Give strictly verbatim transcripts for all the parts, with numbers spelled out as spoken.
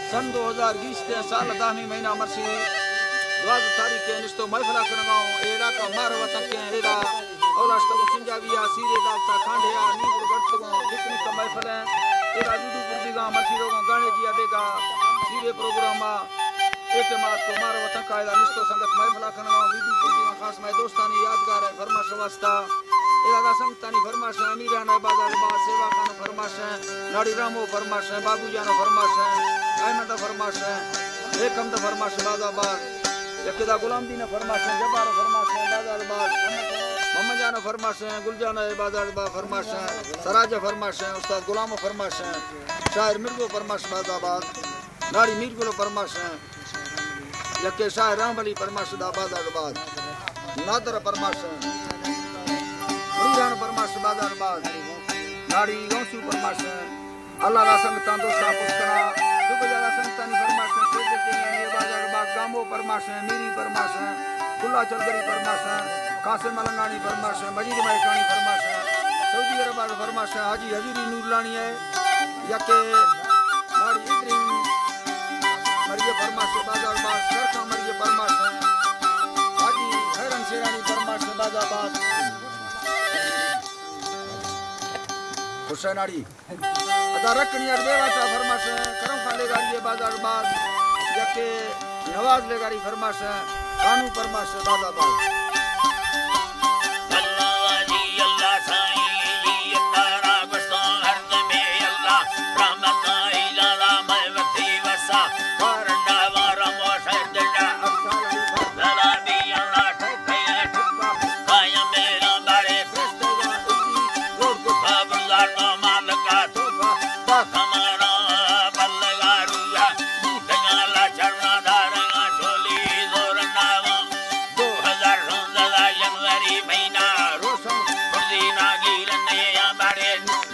सन दो हजार बीस के साल दाहवीं महीना मरसी द्वाद तारीख के निस्तो महफिला करगांव एड़ा का मार वतन के एड़ा औलाश तो सिंजाविया सीरे दाता खांडिया नींद गड़तगो पिकनिक का महफिल है एड़ा जुडू पुरदीगा मरसी रोगो गाने जी अडेगा सीरे प्रोग्राम एक मात को मार वतन का एड़ा निस्तो संगत महफिला करगांव वीडू पुरदीगा खास में दोस्तानी यादगार है फरमाश वास्ता एड़ा संगतानी फरमाश अमीराना बाजार बा सेवा खान फरमाश नाड़ी रामो फरमाश बाबू जानो फरमाश अहमद फरमाश एकम द फरमाश बाजाबाद यकिदा गुलाम दीन फरमाश जबार फरमाश बाजाबाद मोहम्मद जान फरमाश गुलजान बाजाबाद फरमाश सराज फरमाश उस्ताद गुलाम फरमाश शायर मिर्गो फरमाश बाजाबाद नाड़ी मीरगुलो फरमाश यके शायर रामबली फरमाश दा बाजाबाद नादर फरमाश मुरीदान फरमाश बाजाबाद नाड़ी गौसू फरमाश अल्लाह रा संगतां दोस्ता पुष्करा दुबजारा संगतानी फरमाश सेज के ने बाजार बा गामो फरमाश मीरी फरमाश खुला चलगरी फरमाश कासिम मलंगानी फरमाश मजीद माइकानी फरमाश सऊदी अरब फरमाश हाजी हजूरी नूरलानी है यके नाड़ी इब्राहिम मरिए फरमाश बाजार बा सरखा मरिए फरमाश हाजी हैरन शेरानी फरमाश बाजाबाद हुसैनाड़ी अदा रखनी और बेवाचा फरमाश करम खान लेगारी बाजार बाद यके नवाज लेगारी फरमाश कानू फरमाश बाजाबाद अल्लाह वाली अल्लाह साईं अल्लाह रागस्ता हरद में अल्लाह रहमत इला रहमती वसा करना वारा मोशद दा अल्लाह भी अल्लाह ठोके ठुका कायम मेरा बड़े फरिश्ता रोड को बाबुल्लाह नो मालका तोफा हमारा बल्लगा रुया दयाला चरना धारा चोली जोर नावा दो हज़ार सोलह जनवरी महीना रोशन मदीना गिरने या बड़े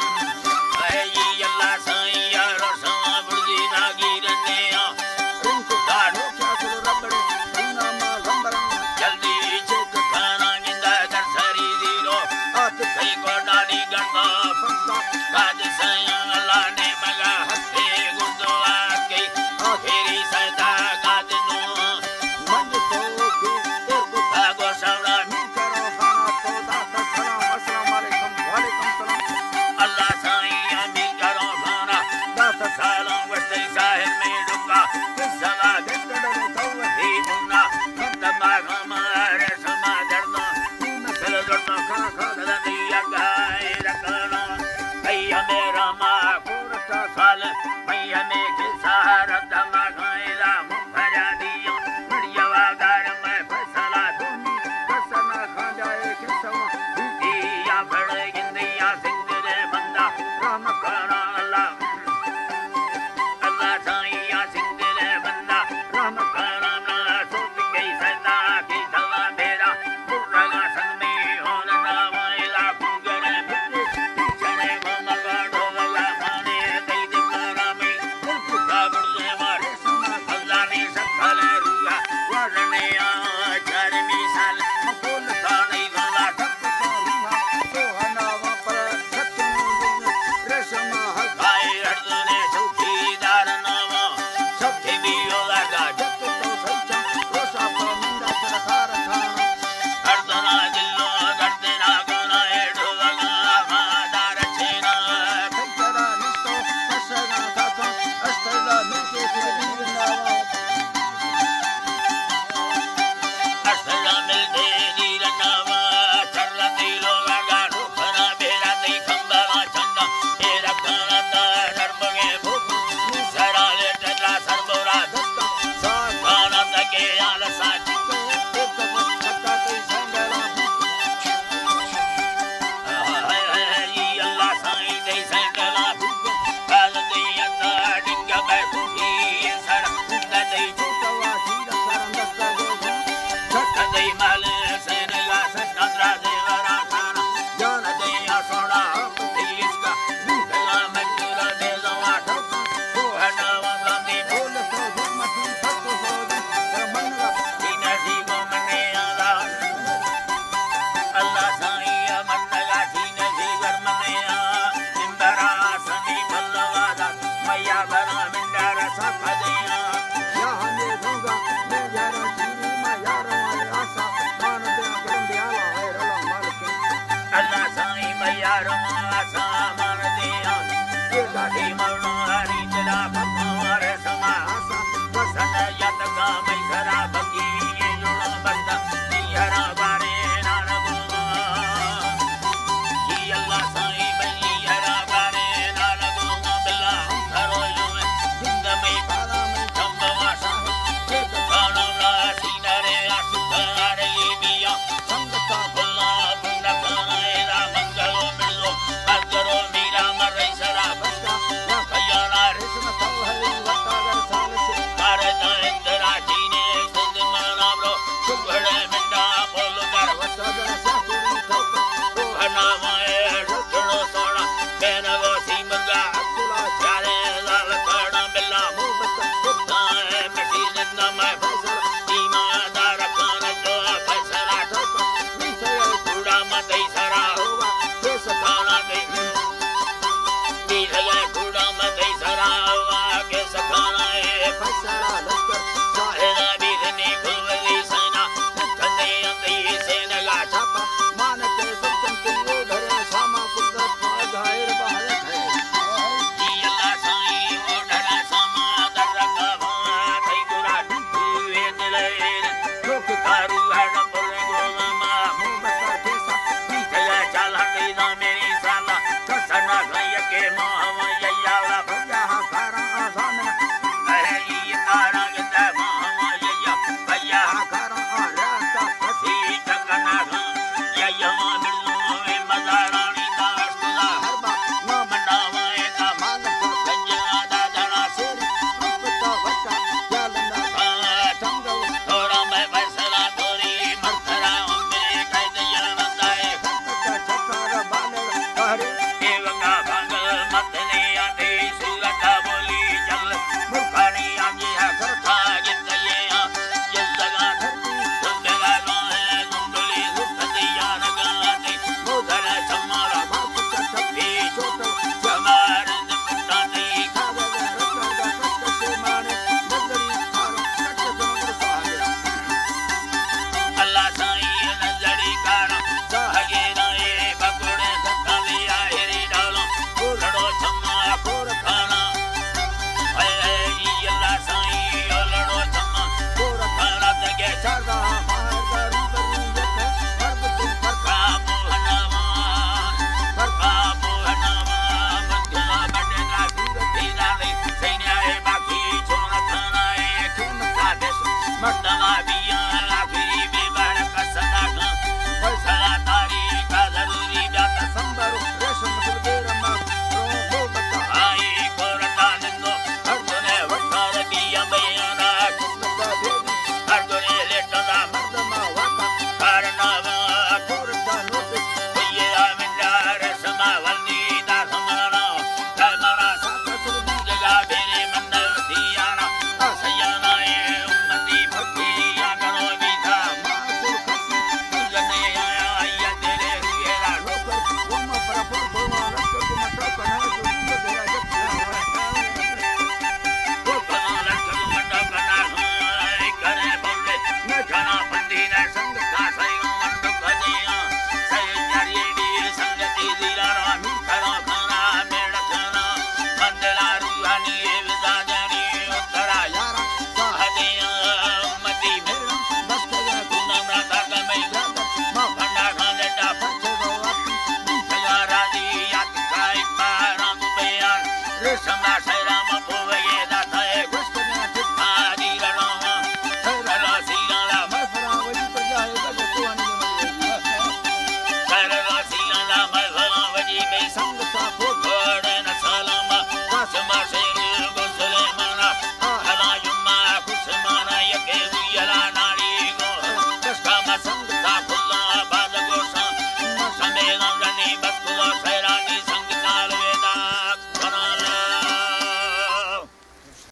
आई अल्लाह साईं या रोशन मदीना गिरने या रिंकु दाढ़ो क्या सुन रबड़े ना मा गंबर जल्दी चेक खाना जिंदा कर सरी जीरो हाथ कई को डाली गंदा फंसा काज साईं अल्लाह ने मगा हथे गुरुद्वा के आखिरी सदा काज नो मंज तो के तेर को भागो सवड़ा मिल करो खाना तो दाता सलाम अस्सलाम वालेकुम वालेकुम सलाम अल्लाह साईं अमीन करो खाना दाता सलाम वस्ते साहिब में डुबा सदा बिस्तर तो ही मुन्ना तमा हमारे समा दरना नसल दरना खा खा दिया गाय रखना भैया मेरा माँ कुरता साल भैया में के सहारा दमा गायला मुफरा दिया बढ़िया वादार में फसला दूनी फसना खा जाए किसवा दिया बड़े गिंदिया सिंदरे बंदा राम करा अल्लाह अल्लाह साईं सिंदरे बंदा राम करा ना सोच के सदा की सवा मेरा पुरगा संग में होन ना वाला कुगरे चने मगा ढोला खाने दई दिमारा में का बुढ़े मारे अल्लाह ने सकल रुआ वरने आ चार मिसाल मकोल का नहीं वाला ठक तो रुआ तो हनावा पर सत्य रेशमा हकाए अर्दने चौकीदार नावा सबके भी होगा जग तो सच्चा रोशा पर मिंदा चरखा रखा अर्दना जिल्लो गर्दना कोना ढोला मादार छेना खैतरा निस्तो कसना काका अस्तला मिलके दिलनावा अस्तला मिलके दिलनावा चरला दिलो लगा ठोकरा बेरा दे खंबा चंदा तेरा काना नरमगे भूख निसरा ले टला सरबोरा दस्ता साना तके आल साची एक बच्चा कोई संगला अल्लाह साईं दे संगला काल दे अता डिंगा बैठी सर दे छुटवा सीधा करम दस्ता गो छट दे माल सेनगा सतरा दे वरा खाना जान दे या सोना इसका निकला मंजूर दे जवा ठोका वो हना वाला दे बोल तो हिम्मत फट हो दे मनगा बिना जीवो मने आला अल्लाह साईं मनगा सीने से घर मने आ इंदरा सनी बल्लवादा मैया बना मिंडा रसा खदे मैं